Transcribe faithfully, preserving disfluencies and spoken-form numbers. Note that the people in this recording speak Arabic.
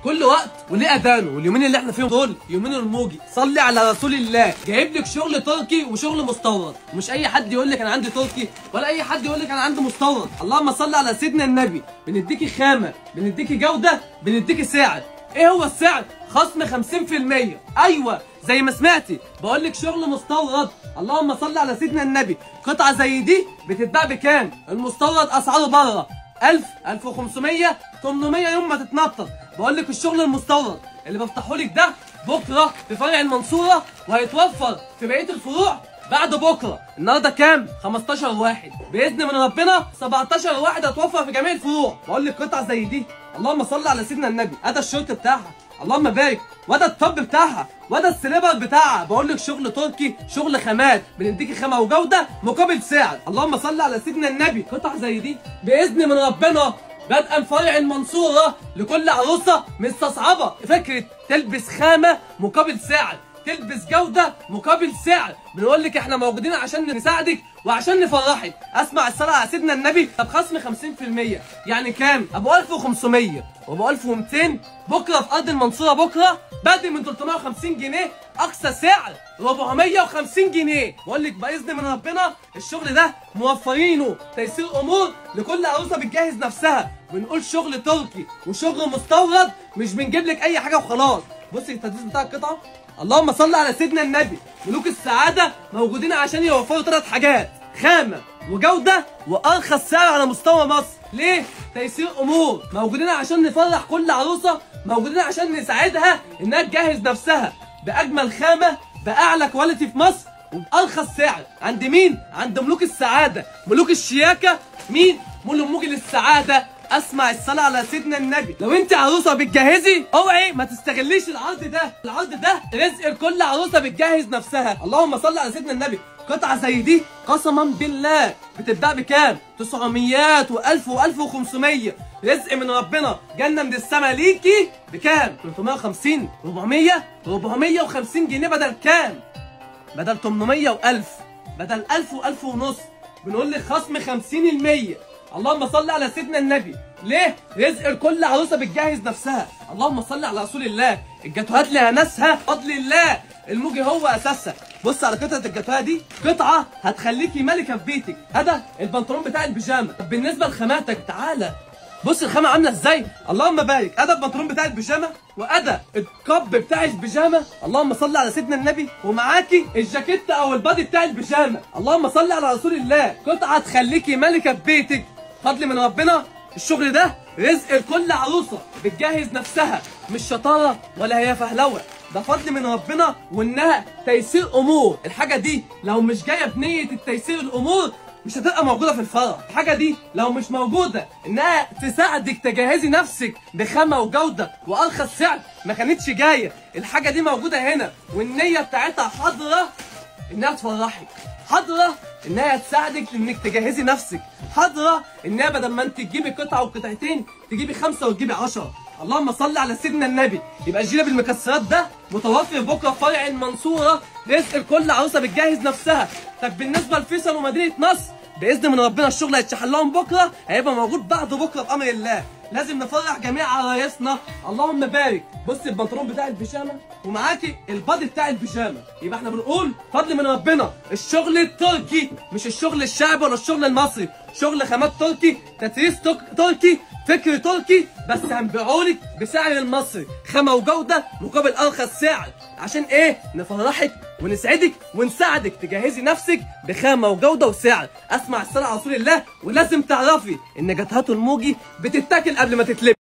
كل وقت وليه اذانه، واليومين اللي احنا فيهم دول يومين الموجي. صلي على رسول الله. جايب لك شغل تركي وشغل مستورد، ومش اي حد يقول لك انا عندي تركي ولا اي حد يقول لك انا عندي مستورد. اللهم صل على سيدنا النبي. بنديكي خامه، بنديكي جوده، بنديكي سعر. ايه هو السعر؟ خصم خمسين في المية. ايوه زي ما سمعتي، بقول لك شغل مستورد. اللهم صل على سيدنا النبي. قطعه زي دي بتتباع بكام؟ المستورد اسعاره بره ألف، ألف وخمسمية، تمنمية يوم ما تتنطط. بقول لك الشغل المستورد اللي بفتحه لك ده بكره في فرع المنصوره، وهيتوفر في بقيه الفروع بعد بكره. النهارده كام؟ خمستاشر واحد، باذن من ربنا سبعتاشر واحد هتوفر في جميع الفروع. بقول لك قطعه زي دي، اللهم صل على سيدنا النبي. ادى الشورت بتاعها، اللهم بارك، وده التوب بتاعها، وده السليبر بتاعها. بقول لك شغل تركي، شغل خامات، بنديكي خامه وجوده مقابل سعر. اللهم صل على سيدنا النبي. قطع زي دي باذن من ربنا بدءا فرع المنصوره لكل عروسه مستصعبه فكره تلبس خامه مقابل سعر، تلبس جوده مقابل سعر. بنقول لك احنا موجودين عشان نساعدك وعشان نفرحك. اسمع الصلاه على سيدنا النبي. طب خصم خمسين في المية يعني كام؟ ابو ألف وخمسمية وابو ألف ومتين بكره في ارض المنصوره. بكره بادئ من تلتمية وخمسين جنيه، اقصى سعر أربعمية وخمسين جنيه. بقول لك باذن من ربنا الشغل ده موفرينه تيسير امور لكل عروسه بتجهز نفسها. بنقول شغل تركي وشغل مستورد، مش بنجيب لك اي حاجه وخلاص. بصي التدريس بتاع القطعه، اللهم صل على سيدنا النبي. ملوك السعاده موجودين عشان يوفروا ثلاث حاجات: خامه وجوده وارخص سعر على مستوى مصر. ليه؟ تيسير امور. موجودين عشان نفرح كل عروسه، موجودين عشان نساعدها انها تجهز نفسها باجمل خامه، باعلى كواليتي في مصر، وبارخص سعر. عند مين؟ عند ملوك السعاده، ملوك الشياكه. مين؟ ملوك السعاده. اسمع الصلاه على سيدنا النبي. لو انت عروسه بتجهزي اوعي ما تستغليش العرض ده. العرض ده رزق لكل عروسه بتجهز نفسها. اللهم صل على سيدنا النبي. قطعه زي دي قسما بالله بتتباع بكام؟ تسعمية وألف وألف وخمسمية. رزق من ربنا، جنه من السما ليكي. بكام؟ تلتمية وخمسين، أربعمية، أربعمية وخمسين جنيه. بدل كام؟ بدل تمنمية وألف، بدل ألف وألف ونص. بنقول لك خصم خمسين في المية. اللهم صل على سيدنا النبي. ليه؟ رزق لكل عروسه بتجهز نفسها. اللهم صل على رسول الله. الجاتوهات لها ناسها بفضل الله، الموجي هو اساسها. بص على قطعه الجاتوهه دي، قطعه هتخليكي ملكه في بيتك. هذا البنطلون بتاع البيجامه. طب بالنسبه لخاماتك تعالى بص الخامه عامله ازاي. اللهم بارك. ادى البنطلون بتاع البيجامه، وادى الكب بتاع البيجامه. اللهم صل على سيدنا النبي. ومعاكي الجاكيت او البادي بتاع البيجامه. اللهم صل على رسول الله. قطعه تخليكي ملكه في بيتك فضل من ربنا. الشغل ده رزق لكل عروسه بتجهز نفسها، مش شطاره ولا هي فهلوه، ده فضل من ربنا وانها تيسير امور. الحاجه دي لو مش جايه بنيه التيسير الامور مش هتبقى موجوده في الفرع. الحاجه دي لو مش موجوده انها تساعدك تجهزي نفسك بخامه وجوده وارخص سعر ما كانتش جايه. الحاجه دي موجوده هنا، والنيه بتاعتها حاضره انها تفرحك، حاضره انها تساعدك انك تجهزي نفسك، حاضره انها بدل ما انت تجيبي قطعه وقطعتين تجيبي خمسه وتجيبي عشرة. اللهم صل على سيدنا النبي. يبقى الجيلة بالمكسرات ده متوفر بكره في فرع المنصوره، رزق لكل عروسه بتجهز نفسها. طب بالنسبه لفيصل ومدينه نصر باذن من ربنا الشغل هيتشحن لهم بكره، هيبقى موجود بعد بكره بامر الله. لازم نفرح جميع عرايسنا. اللهم بارك. بصي البنطلون بتاع البيجامه ومعاكي البادي بتاع البيجامه. يبقى احنا بنقول فضل من ربنا الشغل التركي، مش الشغل الشعبي ولا الشغل المصري. شغل خامات تركي، تدريس تركي، فكر تركي، بس هنبيعهولك بسعر المصري، خامه وجوده مقابل ارخص سعر. عشان ايه؟ نفرحك ونسعدك ونساعدك تجهزي نفسك بخامه وجوده وسعر. اسمع الصلاه على رسول الله. ولازم تعرفي ان جاتوهات الموجي بتتاكل قبل ما تتلبس.